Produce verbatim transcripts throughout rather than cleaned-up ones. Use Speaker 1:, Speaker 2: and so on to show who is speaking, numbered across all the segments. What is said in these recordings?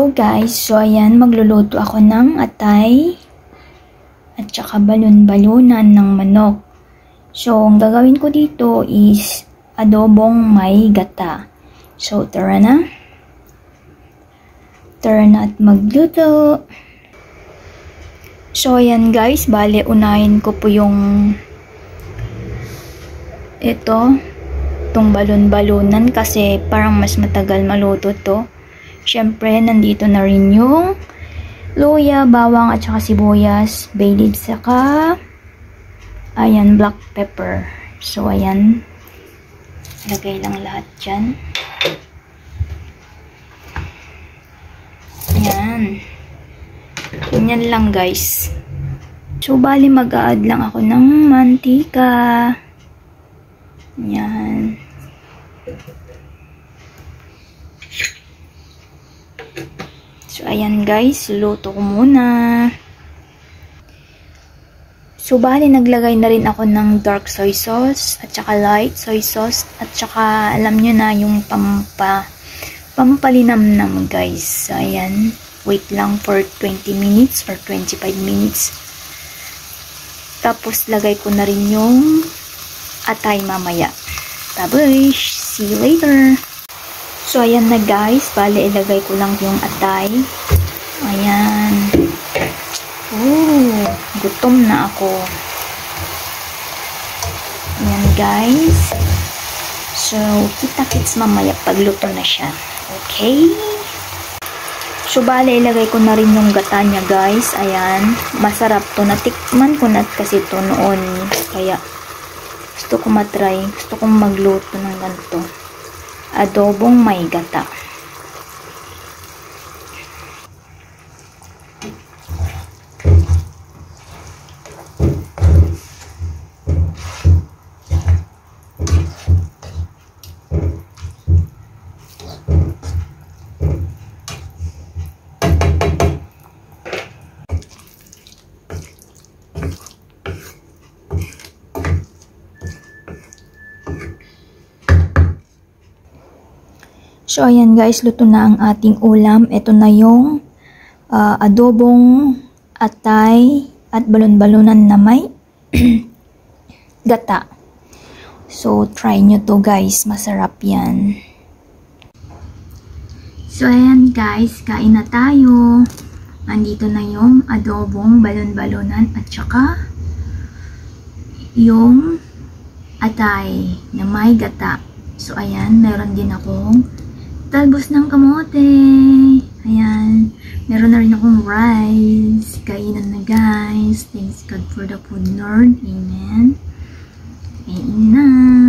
Speaker 1: Hello guys, so ayan, magluluto ako ng atay at saka balon-balunan ng manok. So, ang gagawin ko dito is adobong may gata. So, tara na. Tara na at magluto. So, ayan guys, bale unahin ko po yung ito, itong balon-balunan kasi parang mas matagal maluto to. Siyempre, nandito na rin yung luya, bawang at saka sibuyas, bay leaves, saka ayan, black pepper. So, ayan. Lagay lang lahat dyan. Ayan. Ganyan lang, guys. So, bali mag-a-add lang ako ng mantika. Ayan. So, ayan guys, luto ko muna. So, bali naglagay na rin ako ng dark soy sauce at saka light soy sauce at saka alam nyo na yung pampa, pampalinamnam guys. So, ayan, wait lang for twenty minutes or twenty-five minutes. Tapos, lagay ko na rin yung atay mamaya. Tabush! See you later! So, ayan na guys. Bale, ilagay ko lang yung atay. Ayan. Oh, gutom na ako. Ayan guys. So, kita-kits mamaya pagluto na siya. Okay? So, bale, ilagay ko na rin yung gata niya guys. Ayan. Masarap to. Natikman ko na kasi to noon. Kaya, gusto ko matry. Gusto kong magluto ng ganito. Adobong may gata. So, ayan guys, luto na ang ating ulam. Ito na yung uh, adobong atay at balon-balunan na may gata. So, try nyo to guys. Masarap yan. So, ayan guys, kain na tayo. Andito na yung adobong balon-balunan at saka yung atay na may gata. So, ayan, meron din akong talbos ng kamote. Ayan. Meron na rin akong rice. Kainan na guys. Thanks God for the food, Lord. Amen. Kain na.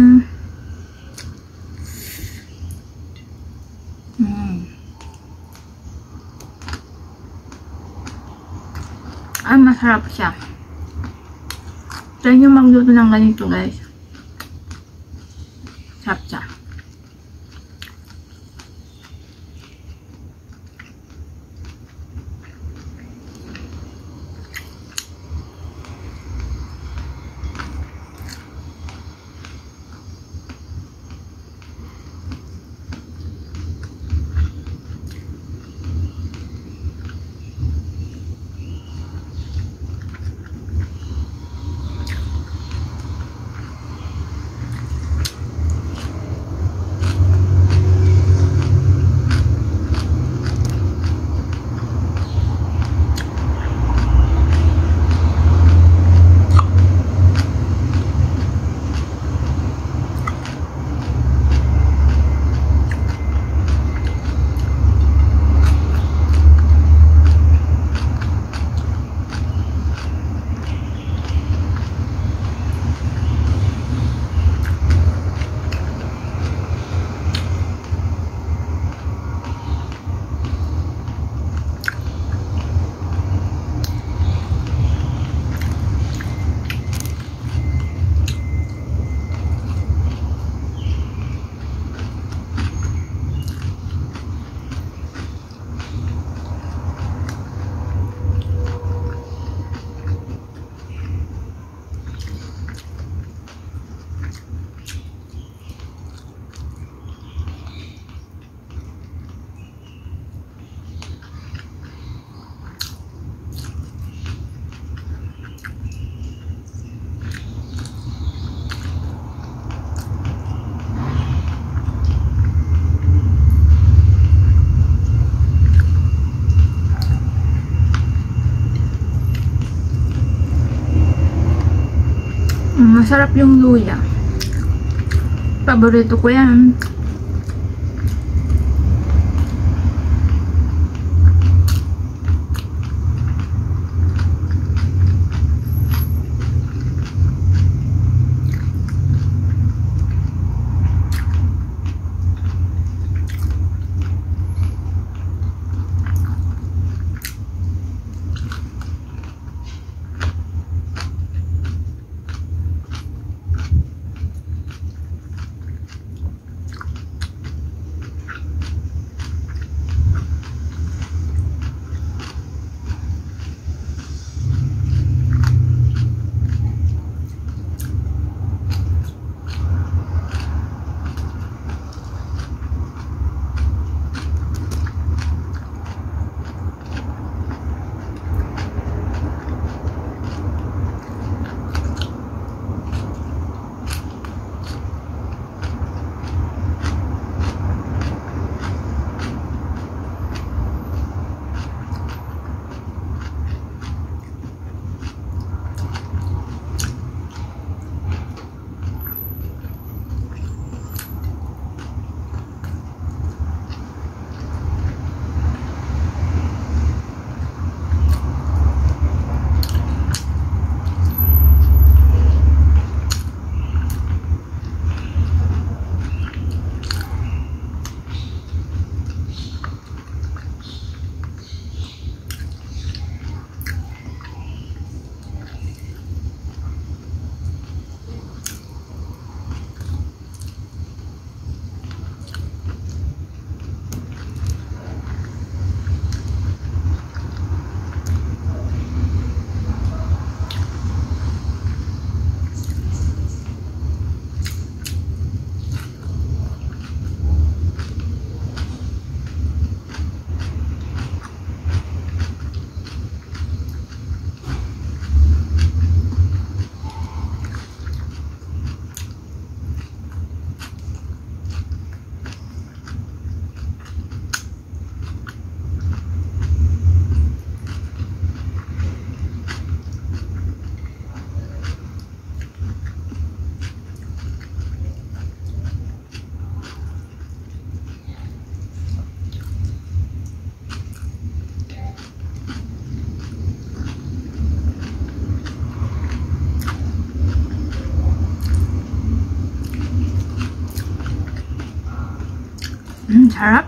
Speaker 1: Mm. Ay, masarap siya. Try nyo magluto ng ganito guys. Sarap siya.
Speaker 2: Masarap yung luya. Paborito ko yan. Hmm, sarap.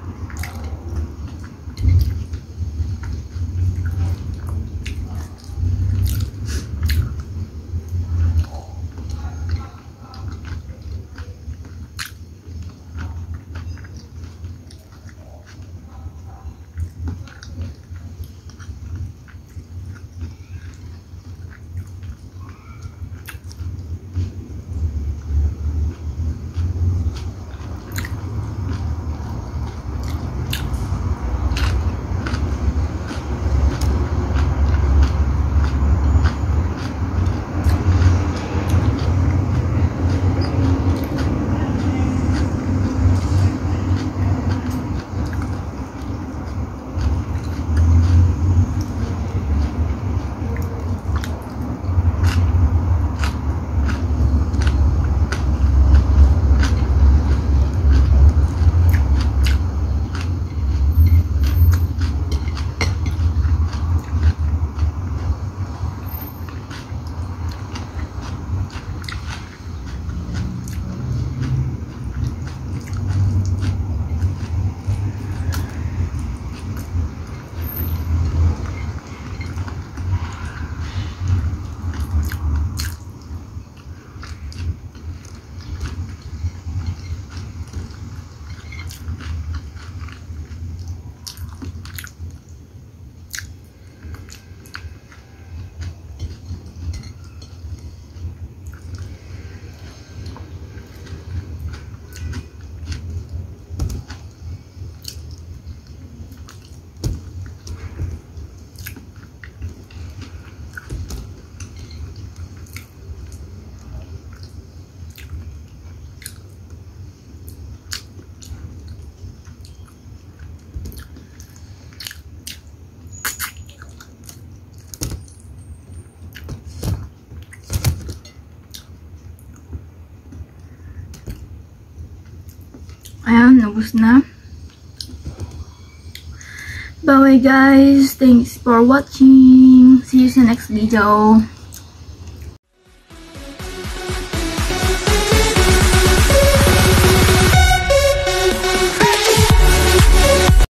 Speaker 2: Ayan, nabus na. Bye guys. Thanks for watching. See you sa next video.